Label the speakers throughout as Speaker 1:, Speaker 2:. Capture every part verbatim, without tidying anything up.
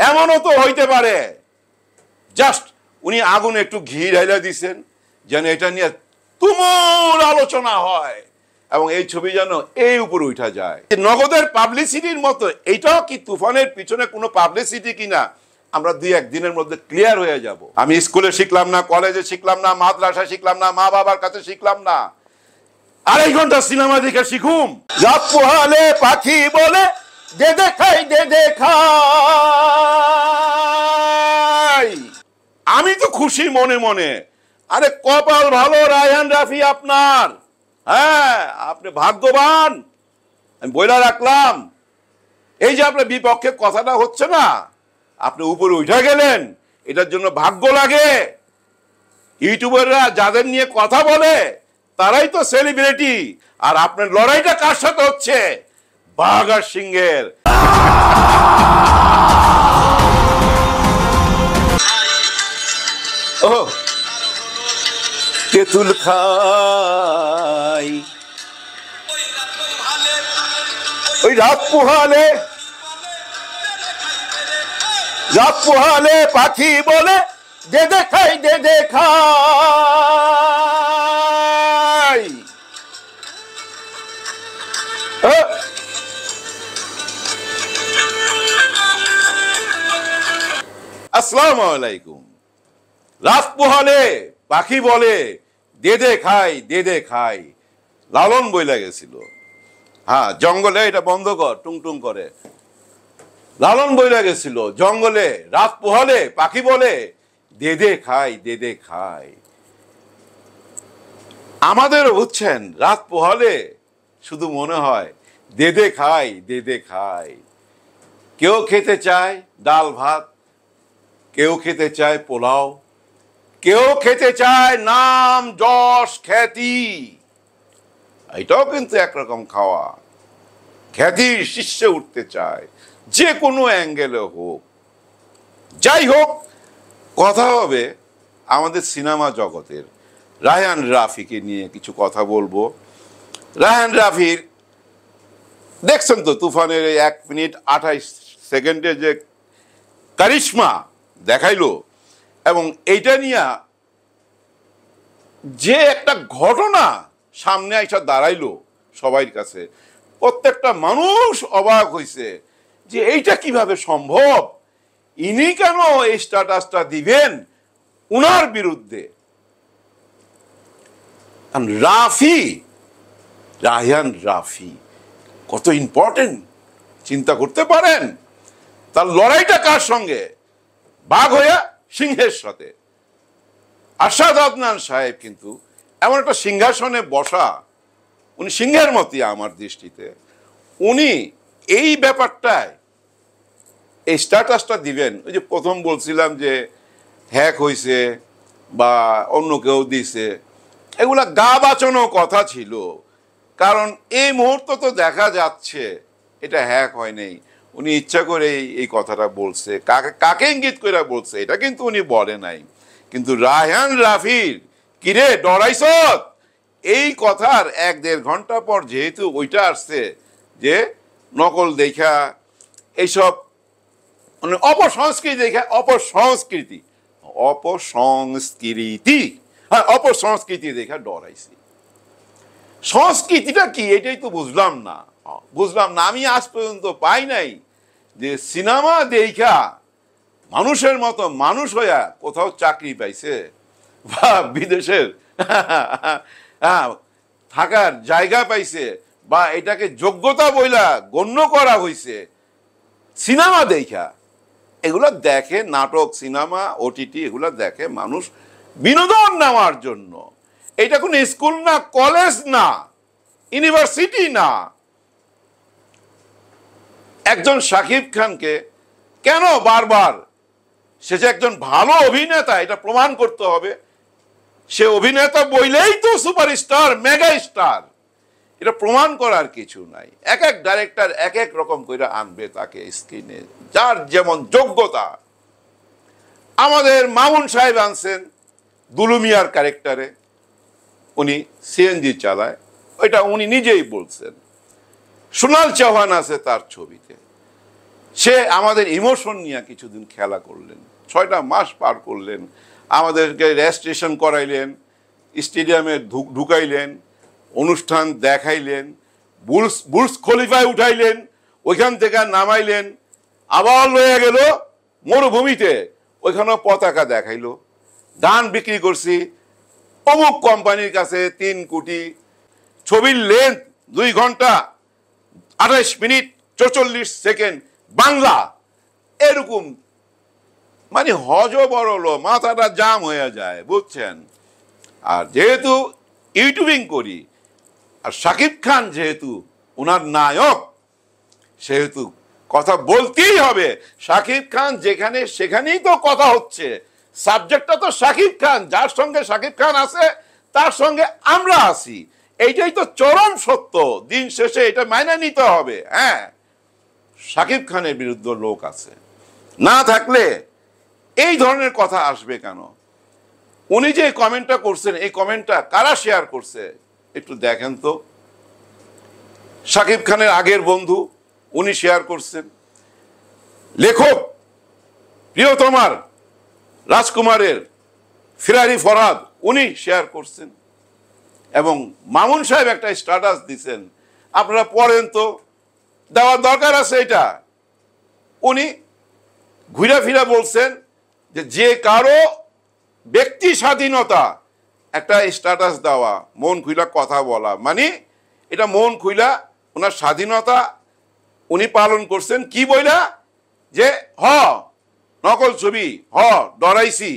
Speaker 1: এমনও তো হইতে পারে জাস্ট উনি আগুন একটু ঘি ঢাইলা দিছেন যেন এটা নিয়ে তুমুল আলোচনা হয় এবং এই ছবি যেন এই উপরে উঠা যায়। নগদের পাবলিসিটির মতো এইটাও কি তুফানের পিছনে কোনো পাবলিসিটি কিনা আমরা দুই একদিনের মধ্যে ক্লিয়ার হয়ে যাব। আমি স্কুলে শিখলাম না, কলেজে শিখলাম না, মাদ্রাসায় শিখলাম না, মা বাবার কাছে শিখলাম না, আড়াই ঘন্টা সিনেমা দেখে শিখুম। রাত পোহালে পাখি বলে দে দেখাই দে দেখাই। আমি তো খুশি মনে মনে। আরে কপাল ভালো রায়হান রাফি আপনার, হ্যাঁ আপনি ভাগ্যবান। আমি বইলা রাখলাম, এই যে আপনার বিপক্ষে কথাটা হচ্ছে না, আপনি উপরে উঠে গেলেন, এটার জন্য ভাগ্য লাগে। ইউটিউবাররা যাদের নিয়ে কথা বলে তারাই তো সেলিব্রিটি, আর আপনার লড়াইটা কার সাথে হচ্ছে? বাঘ আর সিংহের। ও তেঁতুল খাই ওই রাত পোহালে, রাত পোহালে পাখি বলে দে দেখাই দে দেখাই। আসসালামু আলাইকুম। রাত পোহালে পাখি বলে দে দে খাই দে দে খাই, লালন বইলা গেছিল। হ্যাঁ জঙ্গলে, এটা বন্ধ কর, টুং টুং করে। লালন বইলা গেছিল জঙ্গলে রাত পোহালে পাখি বলে দে দে খাই দে দে খাই। আমাদেরও বুঝছেন, রাত পোহালে শুধু মনে হয় দে দে খাই দে দে খাই। কেউ খেতে চায় ডাল ভাত, কেউ খেতে চায় পোলাও, কেউ খেতে চায় নাম যশ খ্যাতি। এটাও কিন্তু একরকম খাওয়া, খ্যাতির শীর্ষে উঠতে চায়, যে কোনো অ্যাঙ্গেলে হোক। যাই হোক, কথা হবে আমাদের সিনেমা জগতের রায়হান রাফিকে নিয়ে কিছু কথা বলবো। রায়হান রাফির দেখছেন তো তুফানের এই এক মিনিট আঠাইশ সেকেন্ডে যে কারিশমা দেখাইলো, এবং এইটা নিয়ে যে একটা ঘটনা সামনে আইসা দাঁড়াইলো সবার কাছে, প্রত্যেকটা মানুষ অবাক হইছে যে এইটা কিভাবে সম্ভব, ইনি কেন এই স্ট্যাটাসটা দিবেন উনার বিরুদ্ধে। রাফি, রায়হান রাফি কত ইম্পর্টেন্ট চিন্তা করতে পারেন? তার লড়াইটা কার সঙ্গে? বাঘ হইয়া সিংহের সাথে। আরশাদ আদনান সাহেব কিন্তু এমন একটা সিংহাসনে বসা, উনি সিংহের মতই আমার দৃষ্টিতে। উনি এই ব্যাপারটায় এই স্ট্যাটাসটা দিবেন। ওই যে প্রথম বলছিলাম যে হ্যাক হয়েছে বা অন্য কেউ দিছে, এগুলা গা বাঁচানো কথা ছিল। কারণ এই মুহূর্তে তো দেখা যাচ্ছে এটা হ্যাক হয় নাই, উনি ইচ্ছা করে এই কথাটা বলছে। কাকে কাকে ইঙ্গিত করে বলছে এটা কিন্তু উনি বলে নাই। কিন্তু রায়হান রাফির কিরে ডরাইছ, এই কথার এক দেড় ঘন্টা পর যেহেতু ওইটা আসছে যে নকল দেখা, এইসব মানে অপসংস্কৃতি দেখা, অপসংস্কৃতি অপসংস্কৃতি হ্যাঁ অপসংস্কৃতি দেখা ডরাইছি। সংস্কৃতিটা কি এটাই তো বুঝলাম না, বুঝলাম না আমি আজ পর্যন্ত পাই নাই যে সিনেমা দেখা মানুষের মতো মানুষ হইয়া কোথাও চাকরি পাইছে বা বিদেশের থাকার জায়গা পাইছে বা এটাকে যোগ্যতা বইলা গণ্য করা হয়েছে সিনেমা দেখা। এগুলো দেখে নাটক, সিনেমা, ওটিটি, এগুলো দেখে মানুষ বিনোদন নেওয়ার জন্য। এটা কোনো স্কুল না, কলেজ না, ইউনিভার্সিটি না। একজন শাকিব খানকে কেন বারবার সে যে একজন ভালো অভিনেতা এটা প্রমাণ করতে হবে? সে অভিনেতা বইলেই তো সুপারস্টার, মেগা স্টার, এটা প্রমাণ করার কিছু নাই। এক এক ডাইরেক্টর এক এক রকম করে আনবে তাকে স্ক্রিনে, যার যেমন যোগ্যতা। আমাদের মামুন সাহেব আনছেন দুলুমিয়ার ক্যারেক্টারে, উনি সিএনজি চালায়, ওইটা উনি নিজেই বলছেন। সোনাল চৌহান আছে তার ছবিতে, সে আমাদের ইমোশন নিয়ে কিছুদিন খেলা করলেন, ছয়টা মাস পার করলেন, আমাদেরকে রেজিস্ট্রেশন করাইলেন, স্টেডিয়ামে ঢুকাইলেন, অনুষ্ঠান দেখাইলেন, বুর্জ বুর্জ খলিফায় উঠাইলেন, ওইখান থেকে নামাইলেন, আবার লয়ে গেল মরুভূমিতে, ওইখানেও পতাকা দেখাইলো। ধান বিক্রি করছি অমুক কোম্পানির কাছে তিন কোটি, ছবির লেন্থ দুই ঘন্টা আঠাইশ মিনিট চৌচল্লিশ সেকেন্ড বাংলা, এরকম মানে হজ বড়লো, মাথাটা জাম হয়ে যায়, বুঝছেন। আর যেহেতু ইউটিউবিং করি, আর শাকিব খান যেহেতু ওনার নায়ক, সেহেতু কথা বলতেই হবে। শাকিব খান যেখানে সেখানেই তো কথা হচ্ছে, সাবজেক্টটা তো শাকিব খান, যার সঙ্গে শাকিব খান আছে তার সঙ্গে আমরা আছি, এইটাই তো চরম সত্য। দিন শেষে এটা মাইনে নিতে হবে। হ্যাঁ, শাকিব খানের বিরুদ্ধে লোক আছে, না থাকলে এই ধরনের কথা আসবে কেন? উনি যে কমেন্টটা করছেন, এই কমেন্টটা কারা শেয়ার করছে একটু দেখেন তো। শাকিব খানের আগের বন্ধু উনি শেয়ার করছেন, লেখক প্রিয়তমার রাজকুমারের ফিরারি ফরহাদ উনি শেয়ার করছেন, এবং মামুন সাহেব একটা স্ট্যাটাস দিচ্ছেন, আপনারা পড়েন তো, দেওয়ার দরকার আছে এটা। উনি ঘুরা ফিরা বলছেন যে যে কারো ব্যক্তি স্বাধীনতা একটা স্ট্যাটাস দেওয়া, মন খুইলা কথা বলা, মানে এটা মন খুইলা ওনার স্বাধীনতা উনি পালন করছেন। কি বইলা যে হ নকল ছবি, হ ডরাইছি,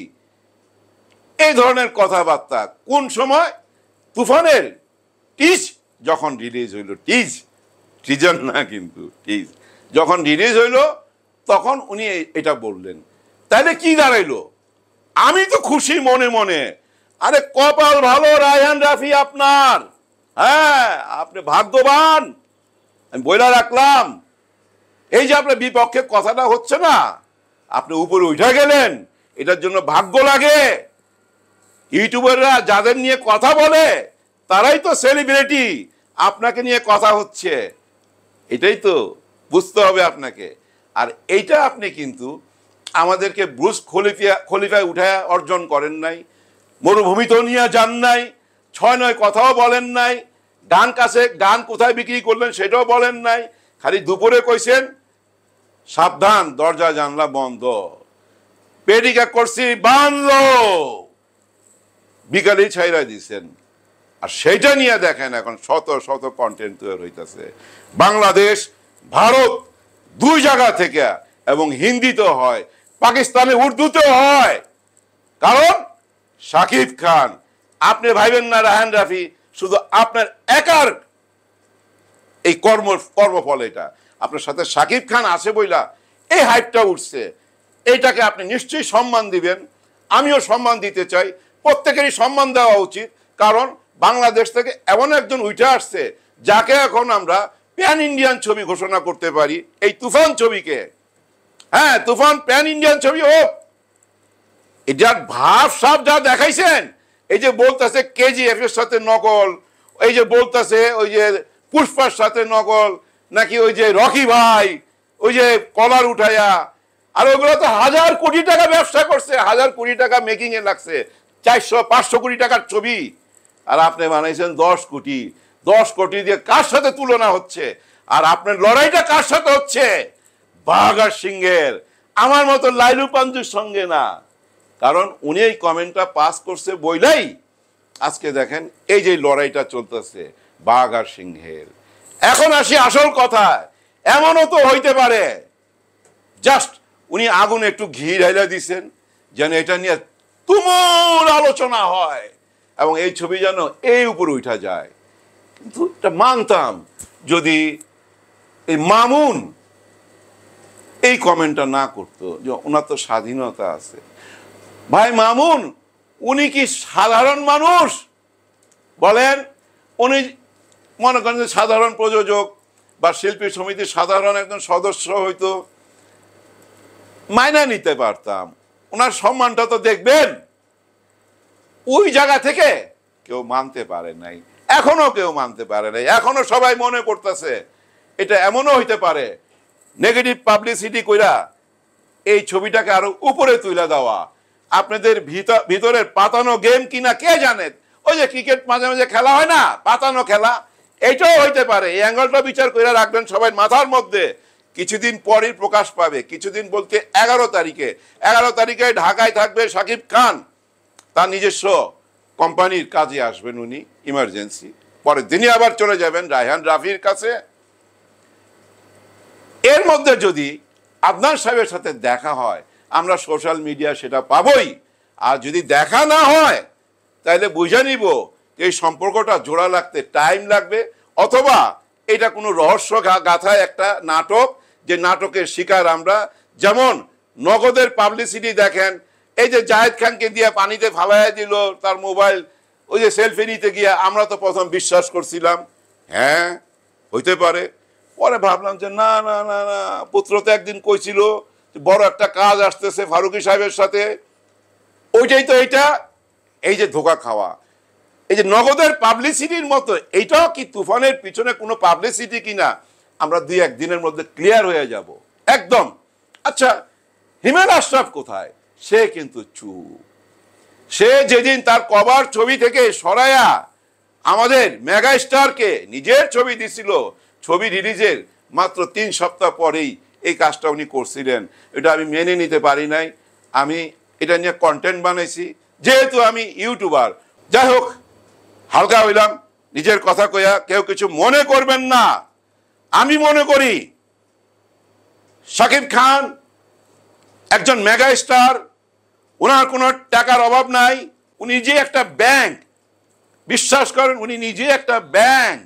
Speaker 1: এই ধরনের কথাবার্তা। কোন সময়? তুফানের টিজ যখন রিলিজ হইল, টিজ টিজার না কিন্তু টিজ যখন রিলিজ হইল, তখন উনি এটা বললেন। তাহলে কি দাঁড়াইলো? আমি তো খুশি মনে মনে, আরে কপাল ভালো রায়হান রাফি আপনার, হ্যাঁ আপনি ভাগ্যবান, আমি বইলা রাখলাম। এই যে আপনার বিপক্ষে কথাটা হচ্ছে না, আপনি উপরে উঠে গেলেন, এটার জন্য ভাগ্য লাগে। ইউটিউবাররা যাদের নিয়ে কথা বলে তারাই তো সেলিব্রিটি, আপনাকে নিয়ে কথা হচ্ছে, এটাই তো বুঝতে হবে আপনাকে। আর এইটা আপনি কিন্তু আমাদেরকে বুর্জ খলিফা খলিফায় উঠায় অর্জন করেন নাই, মরুভূমিতেও নিয়ে যান নাই, ছয় নয় কথাও বলেন নাই, ডান কাছে ডান কোথায় বিক্রি করলেন সেটাও বলেন নাই, খালি দুপুরে কইছেন সাবধান দরজা জানলা বন্ধ, পেডিকা করছি বান্ধ, বিকালে ছাইরা দিছেন। আর সেইটা নিয়ে দেখেন এখন শত শত কন্টেন্ট তৈরি হইতেছে। বাংলাদেশ ভারত দুই জায়গা থেকে, এবং হিন্দিতেও হয়, পাকিস্তানে উর্দুতেও হয়। কারণ শাকিব খান, আপনি ভাইবেন না রায়হান রাফি শুধু আপনার একার এই কর্ম কর্মফল, এটা আপনার সাথে শাকিব খান আছে বইলা এই হাইপটা উঠছে। এইটাকে আপনি নিশ্চয়ই সম্মান দিবেন, আমিও সম্মান দিতে চাই, প্রত্যেকেরই সম্মান দেওয়া উচিত। কারণ বাংলাদেশ থেকে এমন একজন উঠে আসছে যাকে এখন আমরা প্যান ইন্ডিয়ান ছবি ঘোষণা করতে পারি, এই তুফান ছবিকে। হ্যাঁ, তুফান প্যান ইন্ডিয়ান ছবি হোক। এটার ভাব সাব যা দেখাইছেন, এই যে বলতেছে কেজিএফ এর সাথে নকল, এই যে বলতেছে ওই যে পুষ্পার সাথে নকল, নাকি ওই যে রকি ভাই ওই যে কলার উঠাইয়া, আর ওইগুলো তো হাজার কোটি টাকা ব্যবসা করছে, হাজার কোটি টাকা মেকিং এ লাগছে, চারশো পাঁচশো কোটি টাকার ছবি, আর আপনি বানাইছেন দশ কোটি। দশ কোটি দিয়ে কার সাথে তুলনা হচ্ছে? আর আপনার লড়াইটা কার সাথে হচ্ছে? বাঘ আর সিংহের, আমার মতো লাইলু পাঞ্জুর সঙ্গে না। কারণ উনি এই কমেন্টটা পাস করছে বইলাই আজকে দেখেন এই যে লড়াইটা চলতেছে বাঘ আর সিংহের। এখন আসি আসল কথা, এমনও তো হইতে পারে জাস্ট উনি আগুন একটু ঘি ঢাইলা দিছেন যেন এটা নিয়ে তুমুল আলোচনা হয়, এবং এই ছবি যেন এই উপরে উঠা যায়। কিন্তু এটা মানতাম যদি এই মামুন এই কমেন্টটা না করতো, যে ওনার তো স্বাধীনতা আছে। ভাই মামুন উনি কি সাধারণ মানুষ বলেন? উনি মনে করেন যে সাধারণ প্রযোজক বা শিল্পী সমিতির সাধারণ একজন সদস্য হয়তো মাইনা নিতে পারতাম, ওনার সম্মানটা তো দেখবেন। ওই জায়গা থেকে কেউ মানতে পারে নাই, এখনো কেউ মানতে পারে নাই। এখনো সবাই মনে করতেছে এটা এমনও হইতে পারে নেগেটিভ পাবলিসিটি কইরা এই ছবিটাকে আরো উপরে তুলে দেওয়া, আপনাদের ভিতরের পাতানো গেম কিনা কে জানে। ওই যে ক্রিকেট মাঝে মাঝে খেলা হয় না, পাতানো খেলা, এইটাও হইতে পারে। এই অ্যাঙ্গেলটা বিচার করে রাখবেন সবাই মাথার মধ্যে। কিছুদিন পরই প্রকাশ পাবে, কিছুদিন বলতে এগারো তারিখে এগারো তারিখে ঢাকায় থাকবে শাকিব খান, তার নিজস্ব কোম্পানির কাজে আসবেন উনি ইমার্জেন্সি। পরের দিনই আবার চলে যাবেন রায়হান রাফির কাছে। এর মধ্যে যদি আদনান সাহেবের সাথে দেখা হয়, আমরা সোশ্যাল মিডিয়া সেটা পাবই। আর যদি দেখা না হয় তাহলে বুঝে নিব এই সম্পর্কটা জোড়া লাগতে টাইম লাগবে, অথবা এটা কোনো রহস্য গাথায় একটা নাটক, যে নাটকের শিকার আমরা। যেমন নগদের পাবলিসিটি দেখেন, এই যে জাহেদ খানকে দিয়ে পানিতে ফালাইয়া দিল তার মোবাইল, ওই যে সেলফি নিতে গিয়ে আমরা তো প্রথম বিশ্বাস করছিলাম হ্যাঁ হইতে পারে। পরে ভাবলাম যে না না না না, পুত্র তো একদিন কইছিল বড় একটা কাজ আসতেছে ফারুকী সাহেবের সাথে, ওইটাই তো এইটা। এই যে ধোকা খাওয়া, এই যে নগদের পাবলিসিটির মতো, এইটাও কি তুফানের পিছনে কোনো পাবলিসিটি কিনা আমরা দুই একদিনের মধ্যে ক্লিয়ার হয়ে যাব একদম। আচ্ছা, হিমেল আশরাফ কোথায়? সে কিন্তু চুপ। সে যেদিন তার কভার ছবি থেকে সরায়া আমাদের মেগা স্টারকে নিজের ছবি দিছিল, ছবি রিলিজের মাত্র তিন সপ্তাহ পরেই এই কাজটা উনি করছিলেন। এটা আমি মেনে নিতে পারি নাই। আমি এটা নিয়ে কন্টেন্ট বানাইছি, যেহেতু আমি ইউটিউবার। যাই হোক, হালকা হইলাম নিজের কথা কইয়া, কেউ কিছু মনে করবেন না। আমি মনে করি শাকিব খান একজন মেগা স্টার, ওনার কোনো টাকার অভাব নাই, উনি নিজে একটা ব্যাংক, বিশ্বাস করেন উনি নিজে একটা ব্যাংক,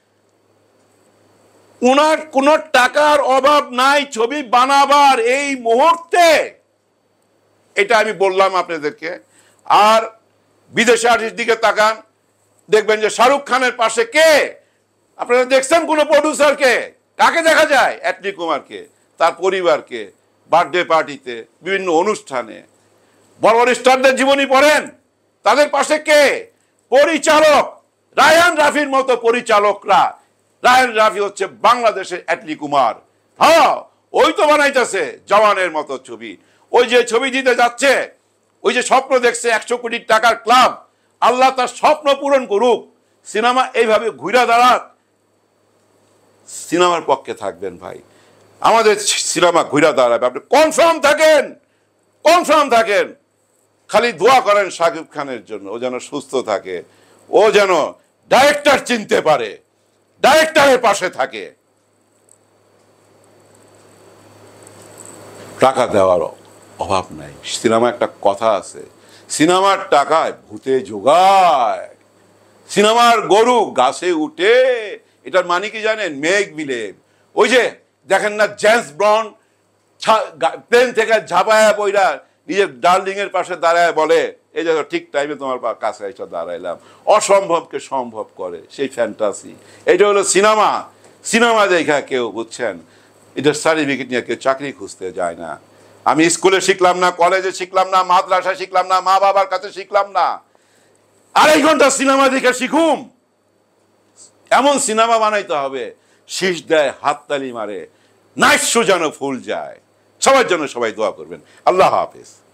Speaker 1: ওনার কোনো টাকার অভাব নাই ছবি বানাবার এই মুহূর্তে। এটা আমি বললাম আপনাদেরকে। আর বিদেশি আর্টিস্ট দিকে তাকান, দেখবেন যে শাহরুখ খানের পাশে কে? আপনারা দেখছেন কোন প্রডিউসারকে? কাকে দেখা যায়? অ্যাটলি কুমারকে, তার পরিবারকে, বার্থডে পার্টিতে, বিভিন্ন অনুষ্ঠানে। বড় বড় স্টারদের জীবনী পড়েন, তাদের পাশে কে? পরিচালক, রায়হান রাফির মতো পরিচালকরা। রায়হান রাফি হচ্ছে বাংলাদেশের অ্যাটলি কুমার। হ্যাঁ, ওই তো বানাইতেছে জওয়ানের মতো ছবি। ওই যে ছবি দিতে যাচ্ছে, ওই যে স্বপ্ন দেখছে একশো কোটি টাকার ক্লাব, আল্লাহ তার স্বপ্ন পূরণ করুক। সিনেমা এইভাবে ঘুরা দাঁড়াক, সিনেমার পক্ষে থাকবেন ভাই। আমাদের সিনেমা ঘুরা দাঁড়াবে, আপনি কনফার্ম থাকেন, কনফার্ম থাকেন। খালি দোয়া করেন শাকিব খানের জন্য, ও যেন সুস্থ থাকে, ও যেন ডাইরেক্টর চিনতে পারে, ডাইরেক্টরের পাশে থাকে। টাকা দেওয়ার অভাব নাই। সিনেমা একটা কথা আছে, সিনেমার টাকায় ভূতে জোগায়, সিনেমার গরু গাছে উঠে। এটার মানে কি জানেন? মেঘ বিলেপ। ওই যে দেখেন না, জেমস বন্ড প্লেন থেকে ঝাঁপায়া পইরা নিজের ডার্লিং এর পাশে দাঁড়ায় বলে, এই যে ঠিক টাইমে তোমার কাছে এসে দাঁড়াইলাম। অসম্ভবকে সম্ভব করে সেই ফ্যান্টাসি। এটা হলো সিনেমা। সিনেমা দেখা কেউ, বুঝছেন, এটার সার্টিফিকেট নিয়ে কেউ চাকরি খুঁজতে যায় না। আমি স্কুলে শিখলাম না, কলেজে শিখলাম না, মাদ্রাসায় শিখলাম না, মা বাবার কাছে শিখলাম না, আড়াই ঘন্টা সিনেমা দেখে শিখুম। এমন সিনেমা বানাইতে হবে, শীষ দেয়, হাততালি মারে, নাইট শো যেন ফুল যায়। সবার জন্য সবাই দোয়া করবেন। আল্লাহ হাফেজ।